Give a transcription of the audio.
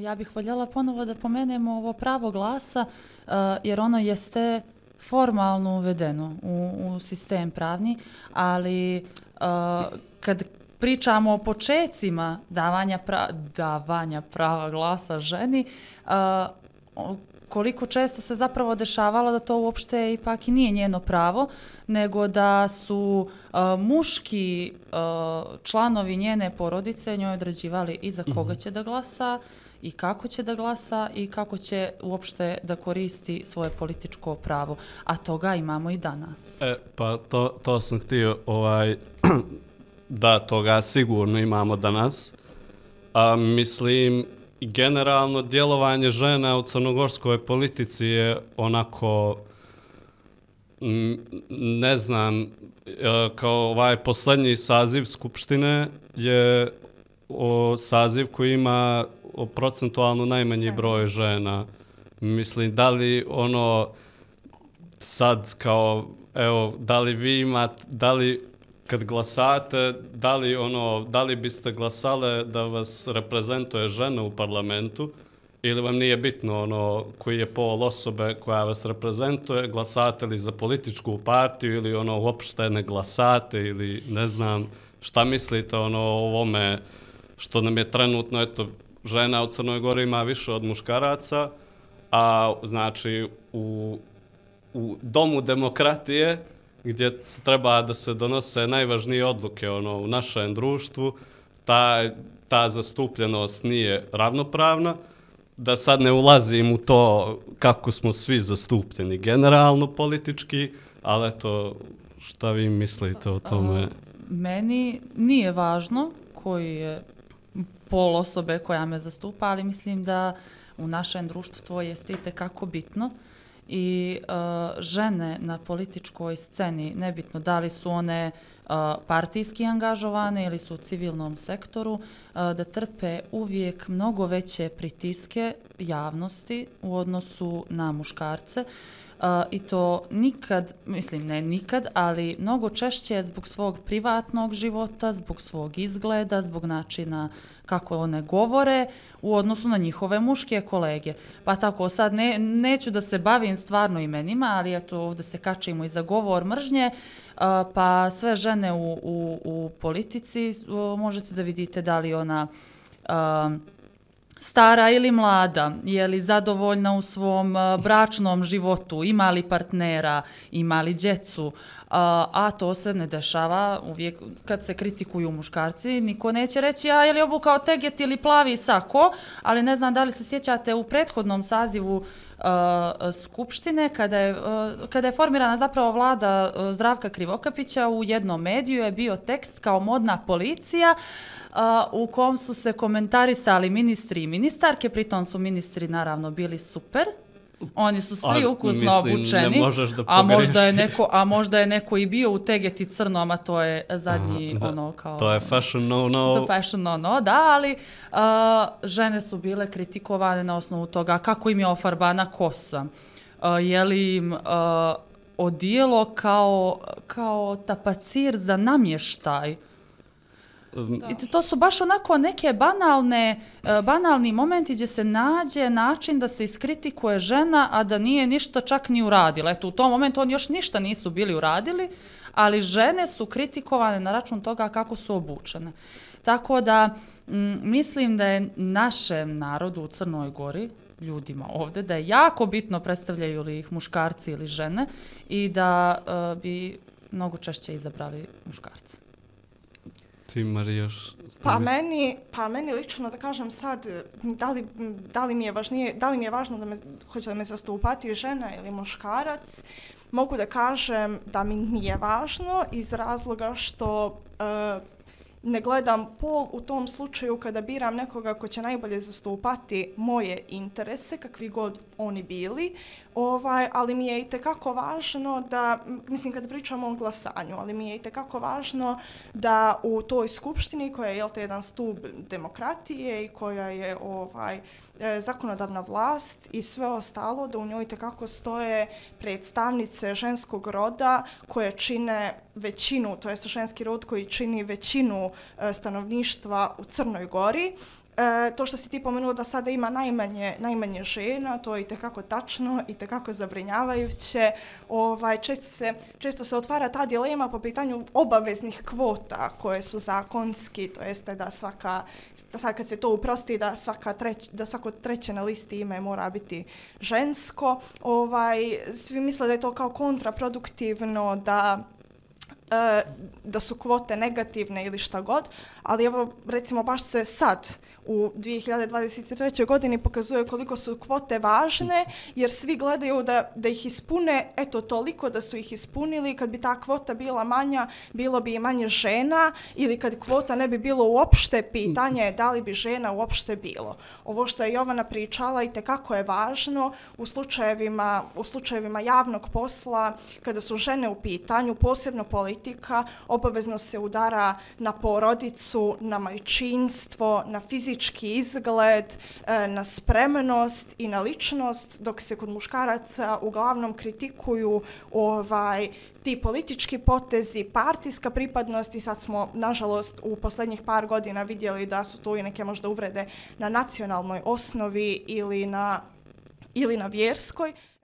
Ja bih voljela ponovo da pomenemo ovo pravo glasa, jer ono jeste formalno uvedeno u sistem pravni, ali kad pričamo o počecima davanja prava glasa ženi, koliko često se zapravo dešavalo da to uopšte ipak i nije njeno pravo, nego da su muški članovi njene porodice njoj određivali i za koga će da glasa, i kako će da glasa i kako će uopšte da koristi svoje političko pravo. A toga imamo i danas. Pa to sam htio, da, toga sigurno imamo danas. Mislim, generalno djelovanje žena u crnogorskoj politici je onako, ne znam, kao ovaj posljednji saziv Skupštine je saziv koji ima procentualno najmanji broj žena. Mislim, da li sad kao, evo, da li vi imate, da li kad glasate, da li biste glasale da vas reprezentuje žena u parlamentu ili vam nije bitno koji je pol osobe koja vas reprezentuje, glasate li za političku partiju ili uopšte ne glasate ili ne znam šta mislite o ovome što nam je trenutno, eto, žena u Crnoj Gori ima više od muškaraca, a znači u domu demokratije gdje treba da se donose najvažnije odluke u našem društvu, ta zastupljenost nije ravnopravna. Da sad ne ulazim u to kako smo svi zastupljeni generalno politički, ali eto, šta vi mislite o tome? Meni nije važno koji je pol osobe koja me zastupa, ali mislim da u našem društvu to jeste itekako bitno. I žene na političkoj sceni, nebitno da li su one partijski angažovane ili su u civilnom sektoru, da trpe uvijek mnogo veće pritiske javnosti u odnosu na muškarce. I to nikad, mislim ne nikad, ali mnogo češće zbog svog privatnog života, zbog svog izgleda, zbog načina kako one govore u odnosu na njihove muške kolege. Pa tako, sad neću da se bavim stvarno imenima, ali eto ovdje se kačimo i za govor mržnje, pa sve žene u politici možete da vidite da li ona stara ili mlada, je li zadovoljna u svom bračnom životu, ima li partnera, ima li djecu, a to se ne dešava uvijek kad se kritikuju muškarci. Niko neće reći, je li obukao teget ili plavi sako, ali ne znam da li se sjećate u prethodnom sazivu Skupštine, kada je formirana zapravo vlada Zdravka Krivokapića, u jednom mediju je bio tekst kao modna policija, u kom su se komentarisali ministri i ministarke, pritom su ministri naravno bili super, oni su svi ukusno obučeni, a možda je neko i bio u tegeti crnom, a to je zadnji kao... To je fashion no-no. To fashion no-no, da, ali žene su bile kritikovane na osnovu toga kako im je ofarbana kosa, je li im odijelo kao tapacir za namještaj. I to su baš onako neke banalni momenti gdje se nađe način da se iskritikuje žena, a da nije ništa čak ni uradila. Eto, u tom momentu oni još ništa nisu bili uradili, ali žene su kritikovane na račun toga kako su obučene. Tako da mislim da je našem narodu u Crnoj Gori, ljudima ovdje, da je jako bitno predstavljaju li ih muškarci ili žene i da bi mnogo češće izabrali muškarce. Pa meni lično da kažem sad, da li mi je važno da hoće da me zastupati žena ili muškarac, mogu da kažem da mi nije važno iz razloga što ne gledam pol u tom slučaju kada biram nekoga ko će najbolje zastupati moje interese, kakvi god oni bili, ali mi je itekako važno da, mislim kada pričamo o glasanju, ali mi je itekako važno da u toj skupštini koja je jedan stup demokratije i koja je zakonodavna vlast i sve ostalo, da u njoj itekako stoje predstavnice ženskog roda koje čine većinu, to jest ženski rod koji čini većinu stanovništva u Crnoj Gori. To što si ti pomenula da sada ima najmanje žena, to je itekako tačno, itekako zabrinjavajuće. Često se otvara ta dilema po pitanju obaveznih kvota koje su zakonski, to jeste da sad kad se to uprosti, da svako treće na listi ime mora biti žensko. Svi misle da je to kao kontraproduktivno, da su kvote negativne ili šta god, ali evo recimo baš se sad u 2023. godini pokazuje koliko su kvote važne, jer svi gledaju da ih ispune, eto toliko da su ih ispunili. Kad bi ta kvota bila manja, bilo bi i manje žena, ili kad kvota ne bi bilo uopšte, pitanje da li bi žena uopšte bilo. Ovo što je Jovana pričala itekako je važno u slučajevima javnog posla, kada su žene u pitanju, posebno politika, obavezno se udara na porodicu, na majčinstvo, na fizički izgled, na spremnost i na ličnost, dok se kod muškaraca uglavnom kritikuju ti politički potezi, partijska pripadnost, i sad smo, nažalost, u posljednjih par godina vidjeli da su tu i neke možda uvrede na nacionalnoj osnovi ili na vjerskoj.